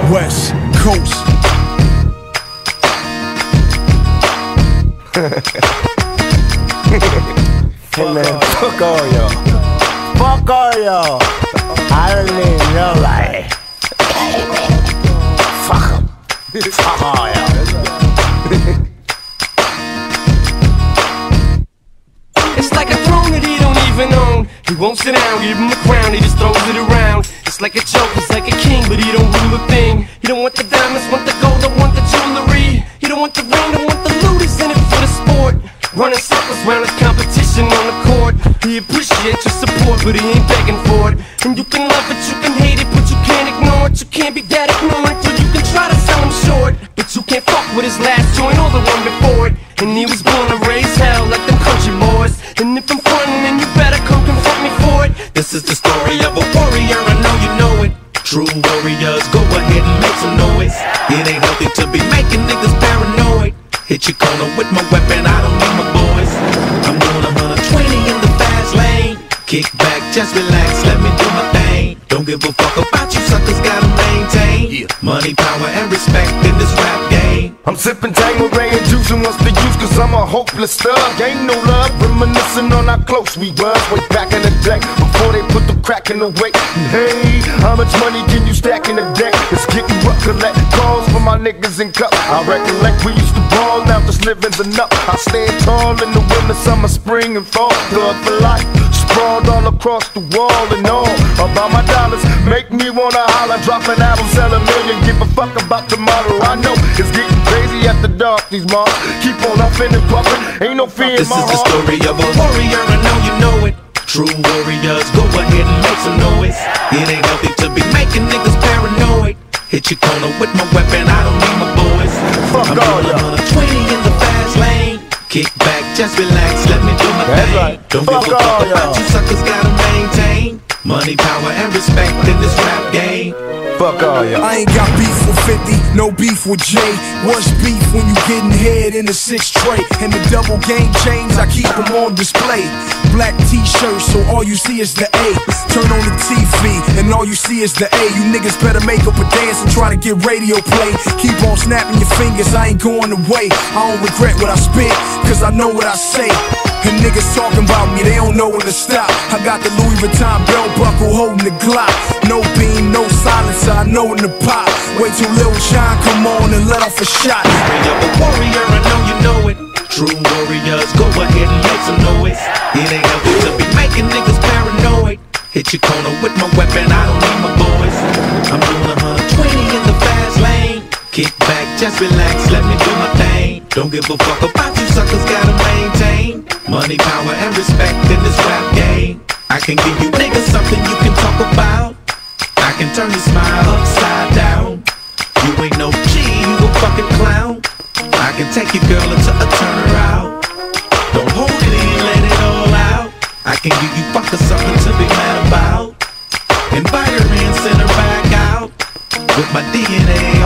West Coast. Hey man, fuck all y'all. Fuck all y'all. I don't need nobody. Fuck 'em. Fuck all y'all. It's like a throne that he don't even own. He won't sit down, give him a crown, he just throws it around. It's like a joke, he's like a king, but he don't rule a thing. He don't want the diamonds, want the gold, don't want the jewelry. He don't want the ring, don't want the loot, he's in it for the sport. Running circles round his competition on the court. He appreciates your support, but he ain't begging for it. And you can love it, you can hate it, but you can't ignore it. You can't be that ignorant till you can try to sell him short. But you can't fuck with his last joint or the one before it. And he was born to raise hell like them country boys. And if I'm frontin', then you better come confront me for it. This is the story of a warrior, I know you know it. True warriors, go ahead and make some noise. It ain't healthy to be making niggas paranoid. Hit your corner with my weapon, I don't need my boys. I'm doing 120 in the fast lane. Kick back, just relax, let me do my thing. Don't give a fuck about you suckers, gotta maintain money, power, and respect in this rap game. I'm sipping Tanqueray and juicing what's the use, cause I'm a hopeless thug. Ain't no love, reminiscing on how close we was way back in the day, before they put the crack in the way. Hey, how much money can you stack in a day? It's getting rough, collect calls for my niggas in cup. I recollect we used to ball, now this living's enough. I stand tall in the winter, summer, spring, and fall. Thug for life, sprawled all across the wall and all. About my dollars, make me wanna holler. Drop an album, sell a million, give a fuck about tomorrow. I know it's getting crazy after dark, these moms keep on huffing and puffing, ain't no fear in my heart. This is the story of a warrior, I know you know it. True warriors, go ahead and make some noise. It ain't healthy to be making niggas paranoid. Hit your corner with my weapon, I don't need my boys. Fuck I'm all doing y'all. 120 in the fast lane. Kick back, just relax, let me do my That's thing. right. Don't Fuck give a all fuck about y'all. you suckers, gotta maintain money, power, and respect in this rap game. Fuck all y'all. I ain't got beef with 50, no beef with Jay. What's beef when you getting head in the 6 tray? And the double game chains, I keep them on display. Black t-shirts, so all you see is the A. Turn on the TV, and all you see is the A. You niggas better make up a dance and try to get radio play. Keep on snapping your fingers, I ain't going away. I don't regret what I spit, cause I know what I say. And niggas talking about me, they don't know when to stop. I got the Louis Vuitton belt buckle holding the Glock. No beam, no silencer, I know in the pop. Wait till Lil Jon come on and let off a shot. You're a warrior, I know you know it. True warriors, go ahead and make some noise. It ain't healthy to be making niggas paranoid. Hit your corner with my weapon, I don't need my boys. I'm doing 120 in the fast lane. Kick back, just relax, let me do my thing. Don't give a fuck about you suckers, gotta maintain money, power, and respect in this rap game. I can give you niggas something you can talk about. I can turn your smile upside down. You ain't no G, you a fucking clown. I can take your girl into a turnaround. Don't hold it in, let it all out. I can give you fuckers something to be mad about. Invite her in, send her back out with my DNA.